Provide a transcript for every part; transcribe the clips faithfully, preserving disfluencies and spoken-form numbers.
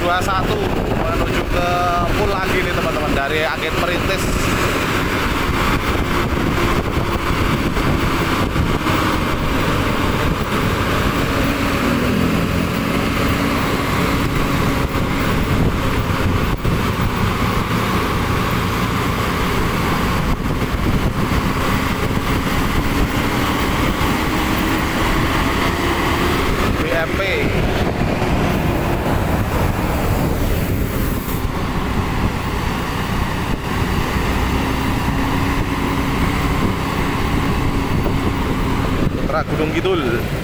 dua puluh satu menuju ke full lagi nih teman-teman dari Angin Merintis. B M P Putra Gunung Kidul.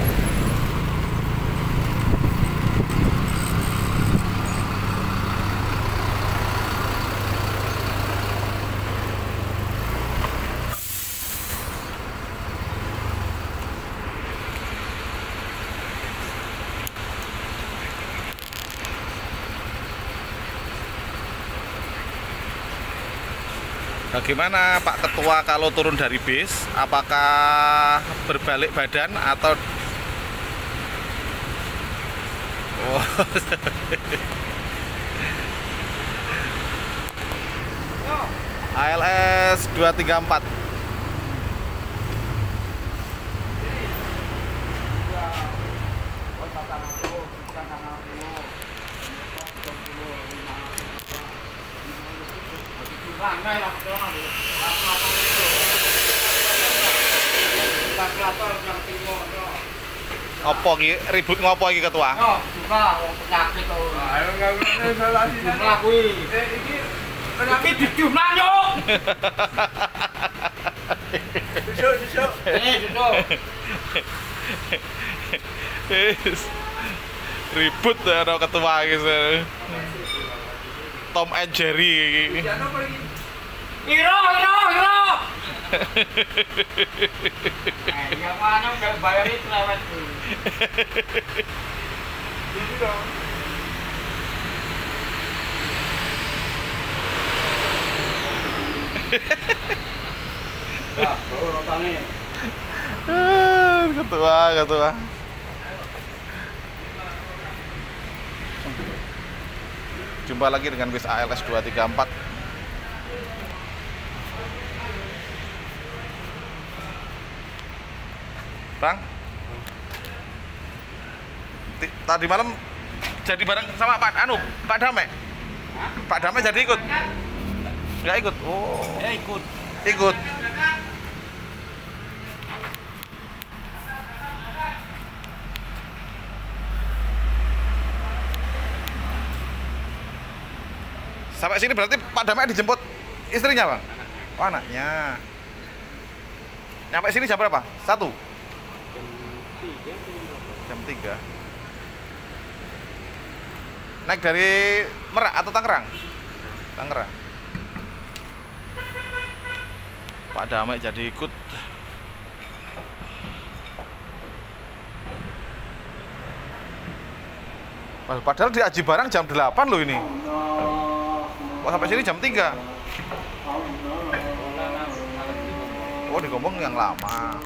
Bagaimana Pak Ketua kalau turun dari bis? Apakah berbalik badan atau oh. A L S dua tiga empat. Opo iki ribut ngopo iki ketua? Yo, buka wong penyakit to. Ayo ngene salah sini. Jumlah kuwi. Eh iki penyakit dijumlah yo. Dusuk, dusuk. Eh, dusuk. Wis. Ribut karo ketua iki. Tom and Jerry iki. Iro, iro, iro. Eh, ya mana udah bayar itu lewat tuh. Ini dong. Wah, baru rotangnya. Ketua, ketua. Jumpa lagi dengan bis A L S dua tiga empat. Bang, tadi malam jadi bareng sama Pak Anu, Pak Damai. Hah? Pak Damai jadi ikut? Nggak ikut? Oh. Ya ikut. Ikut. Sampai sini berarti Pak Damai dijemput istrinya, Bang? Oh, anaknya. Nyampe sini jam berapa? Satu? Jam tiga. Naik dari Merak atau Tangerang? Tangerang. Pak Damai jadi ikut. Padahal di Aji Barang jam delapan loh ini. Oh, sampai sini jam tiga. Oh, di Gombong yang lama.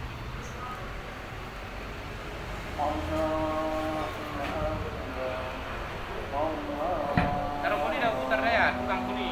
Taruh kuni dah putar ya, tukang kuni.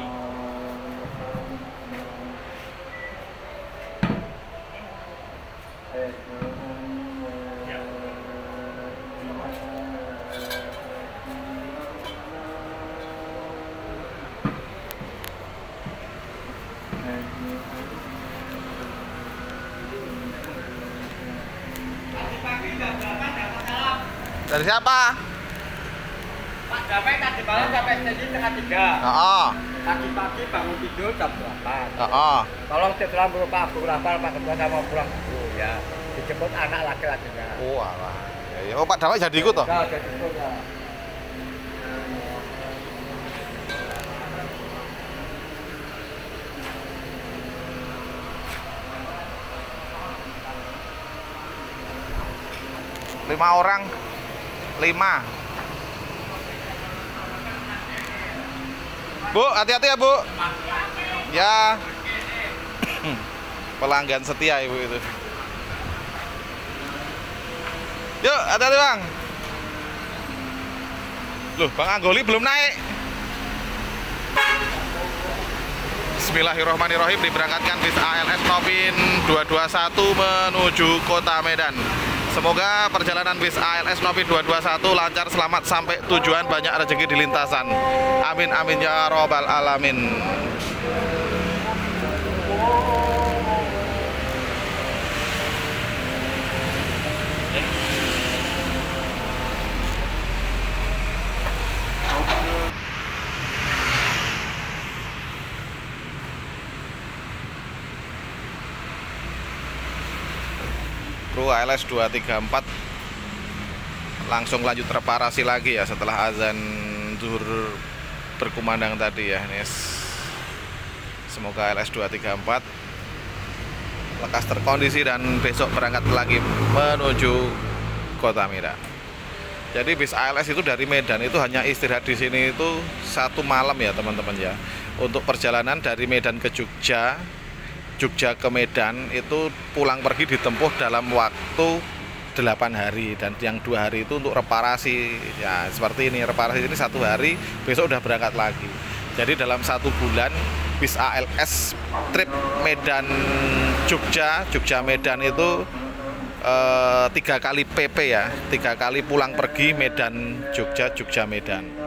Dari siapa? Pak Damai tadi malam sampai stasiun setengah tiga. Oh. Pagi-pagi bangun tidur jam delapan. Oh. Tolong setelah berupa Abu Rafal Pak Ketua sama pulang dulu ya. Dijemput anak laki-lakinya. Oh alah. Ya, ya. Oh, Pak Damai jadi ikut toh? Ya, jadi ikut ya. Lima orang. Lima. Bu, hati-hati ya Bu. Ya. Pelanggan setia Ibu itu. Yuk, hati-hati Bang. Loh, Bang Anggoli belum naik. Bismillahirrahmanirrahim, diberangkatkan bis A L S Nopin dua dua satu menuju Kota Medan. Semoga perjalanan bis A L S Nopin dua dua satu lancar, selamat sampai tujuan, banyak rezeki di lintasan. Amin amin ya robbal alamin. Kru A L S dua tiga empat langsung lanjut reparasi lagi ya setelah azan zuhur berkumandang tadi ya, Nis. Semoga A L S dua tiga empat lekas terkondisi dan besok berangkat lagi menuju Kota Medan. Jadi bis A L S itu dari Medan itu hanya istirahat di sini itu satu malam ya teman-teman ya. Untuk perjalanan dari Medan ke Jogja, Jogja ke Medan itu pulang pergi ditempuh dalam waktu delapan hari, dan yang dua hari itu untuk reparasi ya seperti ini. Reparasi ini satu hari, besok udah berangkat lagi. Jadi dalam satu bulan bis A L S trip Medan Jogja, Jogja Medan itu eh, tiga kali P P ya, tiga kali pulang pergi Medan Jogja, Jogja Medan.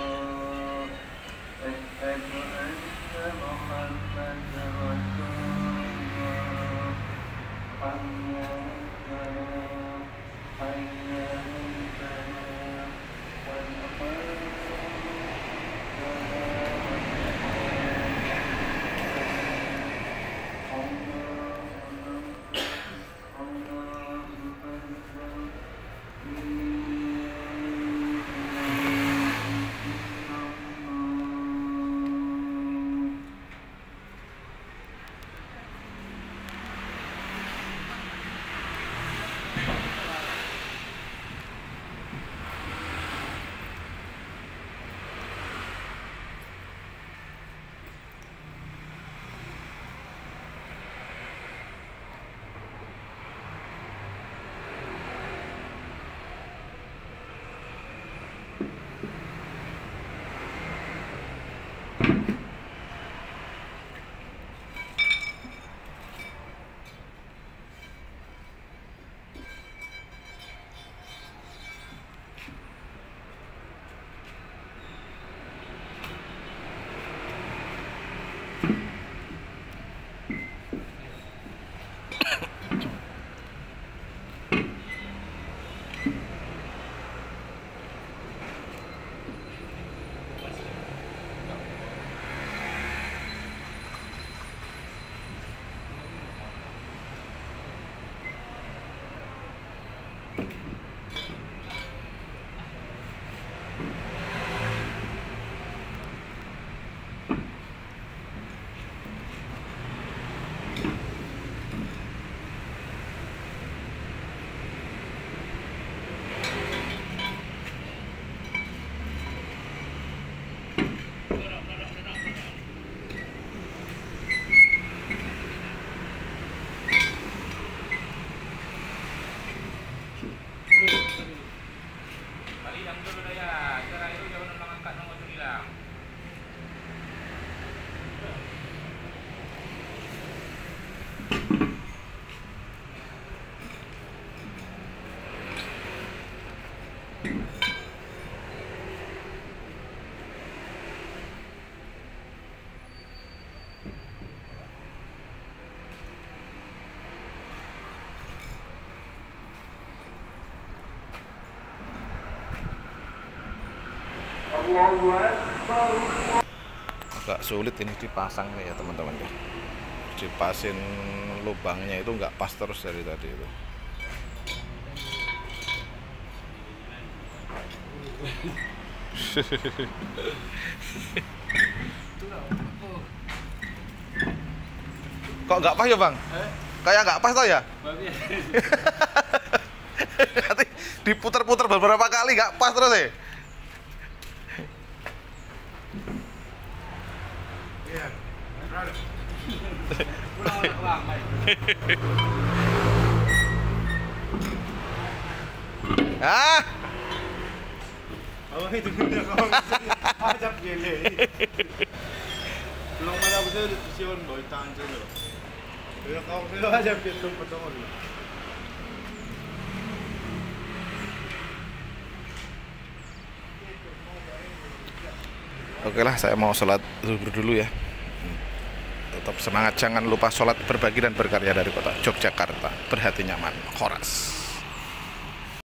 Agak sulit ini dipasang nih ya teman-teman ya. Dipasin lubangnya itu nggak pas terus dari tadi itu. Kok nggak pas ya bang? Kayak nggak pas toh ya? Nanti diputer-puter beberapa kali nggak pas terus ya? Ah, Oh itu udah kau ajak gile. Belum ada bisa disiun boy tangan dulu. Udah kau sudah ajak itu potong dulu. Oke lah, saya mau sholat zuhur dulu ya. Tetap semangat, jangan lupa sholat, berbagi dan berkarya dari kota Yogyakarta. Berhati nyaman, Khoras.